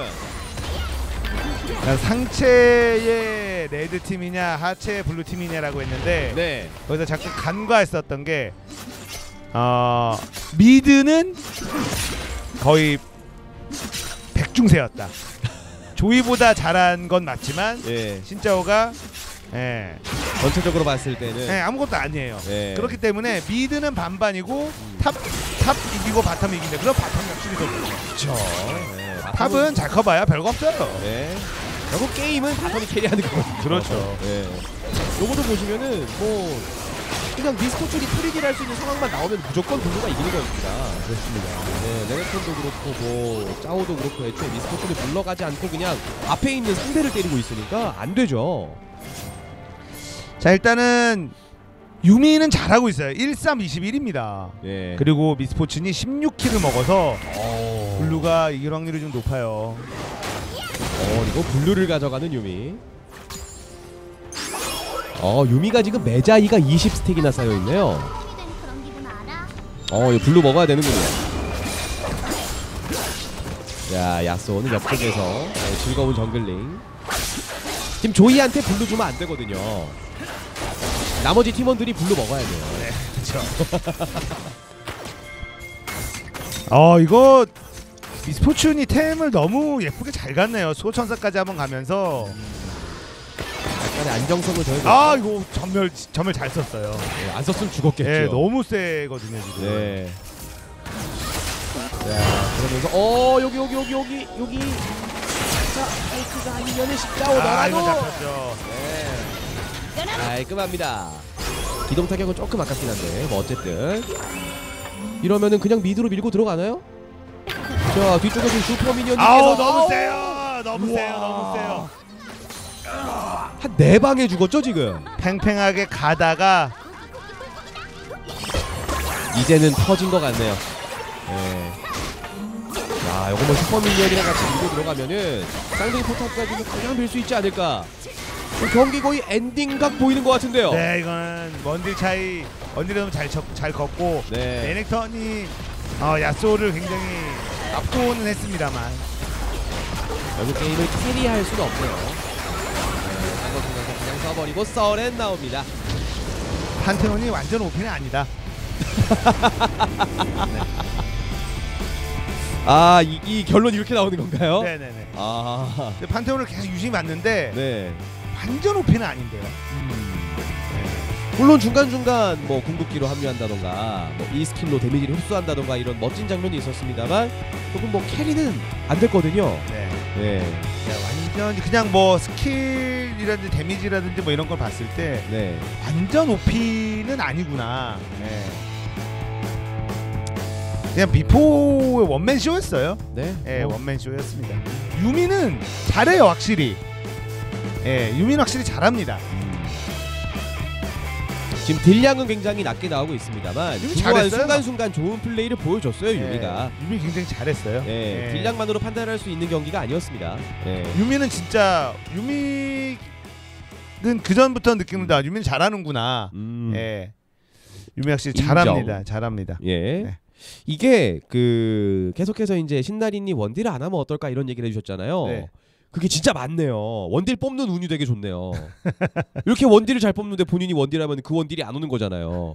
상체의 레드 팀이냐 하체의 블루 팀이냐라고 했는데 네. 거기서 자꾸 간과했었던 게 어, 미드는 거의 백중세였다. 조이보다 잘한 건 맞지만 예. 신짜오가 예, 전체적으로 봤을 때는 예, 아무것도 아니에요. 예. 그렇기 때문에 미드는 반반이고 탑, 탑 이기고 바텀 이긴데 그럼 바텀 역습이 더 그렇죠. 네. 탑은 잘 커봐야 별거 없어요. 네. 결국 게임은 바텀이 캐리하는 거거든요. 그렇죠. 네. 요거도 보시면은 뭐 그냥 미스포춘이 프리딜 할 수 있는 상황만 나오면 무조건 블루가 이기는 거입니다. 그렇습니다. 네, 레넥톤도 그렇고 뭐 짜오도 그렇고 애초에 미스포춘이 물러가지 않고 그냥 앞에 있는 상대를 때리고 있으니까 안 되죠. 자 일단은 유미는 잘하고 있어요. 일삼 이십일입니다. 네. 그리고 미스포춘이 십육 킬을 먹어서 어... 블루가 이길 확률이 좀 높아요. 어, 이거 블루를 가져가는 유미. 어, 유미가 지금 매자이가 이십 스택이나 쌓여 있네요. 어, 이거 블루 먹어야 되는군요. 야, 야쏘는 옆쪽에서 네, 즐거운 정글링. 지금 조이한테 블루 주면 안 되거든요. 나머지 팀원들이 블루 먹어야 돼요. 네, 그렇죠. 어, 이거 미스포춘이 템을 너무 예쁘게 잘 갔네요. 수호천사까지 한번 가면서. 약간의 안정성을 더해줬죠. 아, 이거 전멸 전멸 잘 썼어요. 네, 안 썼으면 죽었겠죠. 네, 너무 세거든요 지금. 네. 자, 그러면서 어 여기 여기 여기 여기 여기. 자, 아이크가 아니면은 십자오 아, 이거 나가도. 잡혔죠. 네. 깔끔합니다. 기동 타격은 조금 아깝긴 한데 뭐 어쨌든 이러면은 그냥 미드로 밀고 들어가나요? 자, 뒤쪽에서 슈퍼 미니언님께서 아우 너무 세요. 너무 우와. 세요. 너무 세요. 한 네 방에 죽었죠 지금. 팽팽하게 가다가 이제는 터진 것 같네요. 네. 자, 요거 뭐 슈퍼 미니언이랑 같이 밀고 들어가면은 쌍둥이 포탑까지는 그냥 밀 수 있지 않을까. 경기 거의 엔딩각 보이는 것 같은데요. 네, 이거는 원딜 차이 원딜이 너무 잘, 잘 걷고 네. 레넥턴이 어, 야쏘를 굉장히 압도는 했습니다만 결국 게임을 캐리할 수는 없네요. 네, 한거 순간에서 그냥 써버리고 서렌 나옵니다. 판테온이 완전 오피는 아니다. 네. 아, 이, 이 결론 이렇게 나오는 건가요? 네네네. 아, 근데 판테온을 계속 유심히 봤는데 네. 완전 오피는 아닌데요. 물론 중간중간 뭐 궁극기로 합류한다던가 뭐 이 스킬로 데미지를 흡수한다던가 이런 멋진 장면이 있었습니다만 조금 뭐 캐리는 안 됐거든요. 네. 네. 네, 완전 그냥 뭐 스킬이라든지 데미지라든지 뭐 이런 걸 봤을 때 네. 완전 오피는 아니구나. 네. 그냥 미포의 원맨 쇼였어요. 네. 예, 뭐, 원맨 쇼였습니다. 유미는 잘해요, 확실히. 예, 유미는 확실히 잘합니다. 지금 딜량은 굉장히 낮게 나오고 있습니다만 유미 중간 잘했어요. 순간순간 좋은 플레이를 보여줬어요. 유미가. 예, 유미 굉장히 잘했어요. 네. 예. 딜량만으로 판단할 수 있는 경기가 아니었습니다. 네. 유미는 진짜 유미는 그 전부터 느끼는다. 유미는 잘하는구나. 음. 예. 유미 확실히 인정. 잘합니다. 잘합니다. 예. 네. 이게 그 계속해서 이제 신나리님 원딜을 안 하면 어떨까 이런 얘기를 해주셨잖아요. 네. 그게 진짜 많네요. 원딜 뽑는 운이 되게 좋네요. 이렇게 원딜을 잘 뽑는데 본인이 원딜하면 그 원딜이 안 오는 거잖아요.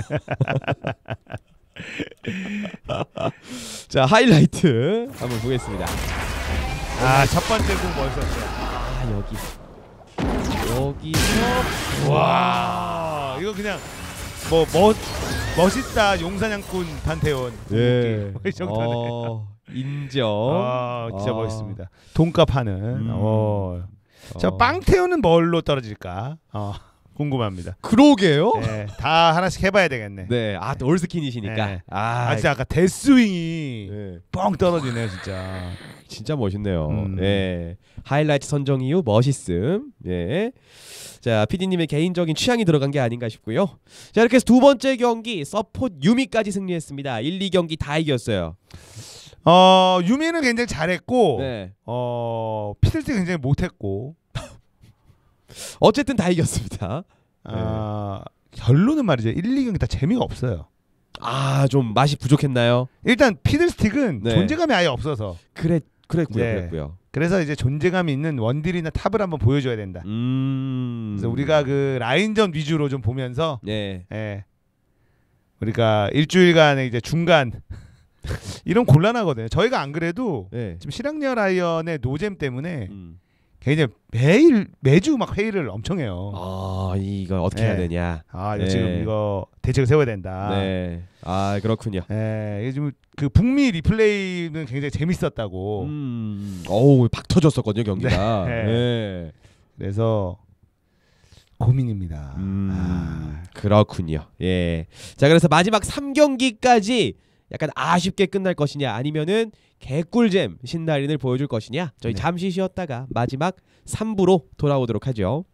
자, 하이라이트 한번 보겠습니다. 아, 첫 번째 공 멋있었어요. 아, 여기. 여기서 와 이거 그냥 뭐 멋 멋있다 용사냥꾼 판테온 예. 이 정도네. 어, 인정. 아 진짜 아. 멋있습니다. 돈값 하는. 음. 어. 자 어. 빵테온은 뭘로 떨어질까? 어, 궁금합니다. 그러게요. 네, 다 하나씩 해봐야 되겠네. 네, 아 올스킨이시니까. 네. 아, 아 진짜 아까 데스윙이 네. 뻥 떨어지네요 진짜. 진짜 멋있네요. 음. 예. 하이라이트 선정 이후 멋있음. 예. 자, 피디님의 개인적인 취향이 들어간 게 아닌가 싶고요. 자, 이렇게 해서 두 번째 경기 서폿 유미까지 승리했습니다. 일, 이 경기 다 이겼어요. 어 유미는 굉장히 잘했고, 네. 어 피들스 굉장히 못했고, 어쨌든 다 이겼습니다. 아 결론은 말이죠. 일, 이 경기 다 재미가 없어요. 아, 좀 맛이 부족했나요? 일단 피들스틱은 네. 존재감이 아예 없어서 그래, 그랬고요, 네. 그랬고요. 그래서 이제 존재감이 있는 원딜이나 탑을 한번 보여줘야 된다. 음. 그래서 우리가 그 라인전 위주로 좀 보면서, 네. 예, 우리가 일주일간의 이제 중간 이런 곤란하거든요. 저희가 안 그래도 네. 지금 실학년 라이언의 노잼 때문에 음. 굉장히 매일 매주 막 회의를 엄청 해요. 아, 이거 어떻게 네. 해야 되냐? 아 이거 네. 지금 이거 대책을 세워야 된다. 네. 아, 그렇군요. 예, 이게 지금 그 북미 리플레이는 굉장히 재밌었다고. 음. 어우, 박 터졌었거든요, 경기가. 네. 네. 그래서 고민입니다. 음. 아. 그렇군요. 예. 자, 그래서 마지막 삼 경기까지 약간 아쉽게 끝날 것이냐 아니면은 개꿀잼 신나린을 보여줄 것이냐 저희 네. 잠시 쉬었다가 마지막 삼 부로 돌아오도록 하죠.